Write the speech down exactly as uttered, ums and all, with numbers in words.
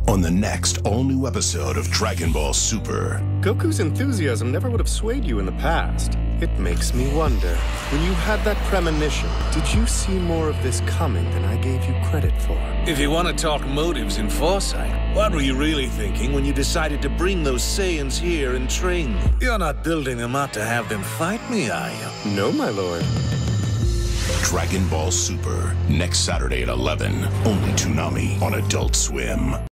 on the next all-new episode of Dragon Ball Super. Goku's enthusiasm never would have swayed you in the past. It makes me wonder, when you had that premonition, did you see more of this coming than I gave you credit for? If you want to talk motives and foresight, what were you really thinking when you decided to bring those Saiyans here and train them? You're not building them up to have them fight me, are you? No, my lord. Dragon Ball Super, next Saturday at eleven, only Toonami on Adult Swim.